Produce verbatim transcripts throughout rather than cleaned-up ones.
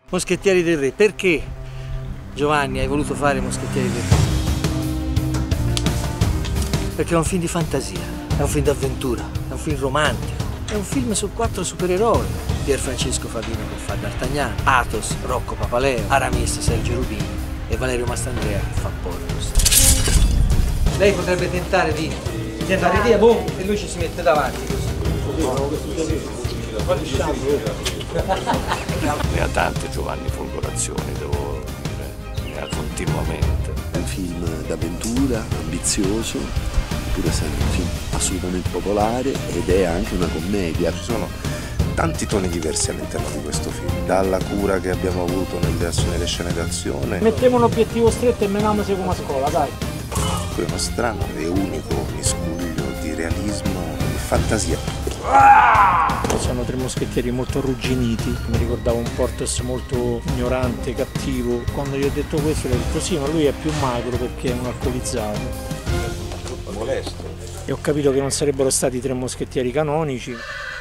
Moschettieri del Re, perché Giovanni hai voluto fare Moschettieri del Re? Perché è un film di fantasia, è un film d'avventura, è un film romantico, è un film su quattro supereroi. Pier Francesco Favino che fa D'Artagnan, Athos, Rocco Papaleo, Aramis, Sergio Rubini e Valerio Mastandrea che fa Porthos. Lei potrebbe tentare di, di andare via, boom, e lui ci si mette davanti così. Ne ha tante Giovanni Folgorazioni, devo dire, ne ha continuamente. È un film d'avventura, ambizioso, eppure sempre un film assolutamente popolare ed è anche una commedia. Ci sono tanti toni diversi all'interno di questo film, dalla cura che abbiamo avuto nelle scene d'azione. Mettiamo un obiettivo stretto e meniamo come a scuola, dai. Poi uno strano e unico miscuglio di realismo e fantasia. Sono tre moschettieri molto arrugginiti, mi ricordavo un Porthos molto ignorante, cattivo. Quando gli ho detto questo, gli ho detto sì, ma lui è più magro perché è un alcolizzato. Troppo molesto. E ho capito che non sarebbero stati tre moschettieri canonici.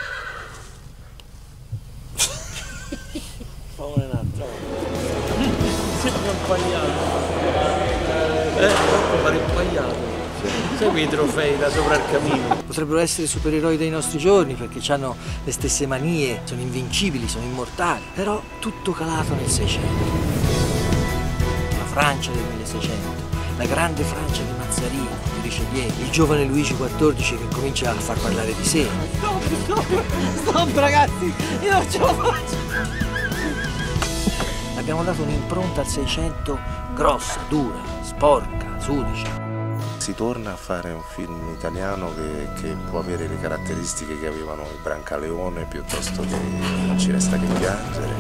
Famone un altro. Sembra impagliato. Eh, troppo pare impagliato. Segui i trofei da sopra il camino. Potrebbero essere supereroi dei nostri giorni perché hanno le stesse manie, sono invincibili, sono immortali, però tutto calato nel Seicento. La Francia del milleseicento, la grande Francia di Mazarini, di Richelieu, il giovane Luigi quattordici che comincia a far parlare di sé. Stop, stop, stop ragazzi, io non ce la faccio. Abbiamo dato un'impronta al Seicento grossa, dura, sporca, sudicia. Si torna a fare un film italiano che, che può avere le caratteristiche che avevano il Brancaleone piuttosto che Non ci resta che piangere.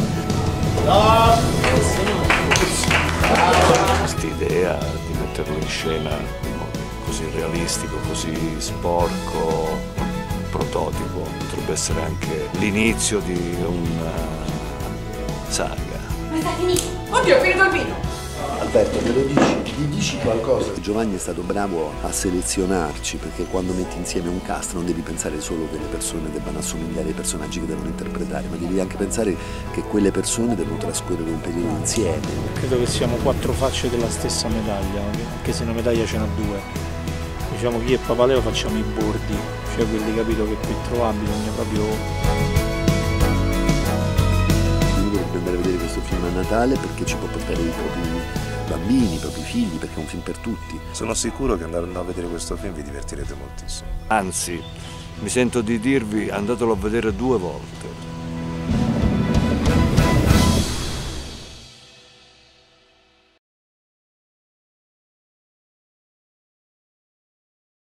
Quest'idea di metterlo in scena in modo così realistico, così sporco, prototipo, potrebbe essere anche l'inizio di una saga. Ma sta finito! Oddio, è finito il vino! Alberto, me lo dici? Gli dici qualcosa? Giovanni è stato bravo a selezionarci, perché quando metti insieme un cast non devi pensare solo che le persone debbano assomigliare ai personaggi che devono interpretare, ma devi anche pensare che quelle persone devono trascorrere un periodo insieme. Credo che siamo quattro facce della stessa medaglia, anche se una medaglia ce n'ha due. Diciamo che io e Papaleo facciamo i bordi, cioè quelli, capito, che qui trovare bisogna proprio... Andare a vedere questo film a Natale perché ci può portare i propri bambini, i propri figli, perché è un film per tutti. Sono sicuro che andando a vedere questo film vi divertirete moltissimo. Anzi, mi sento di dirvi, andatelo a vedere due volte.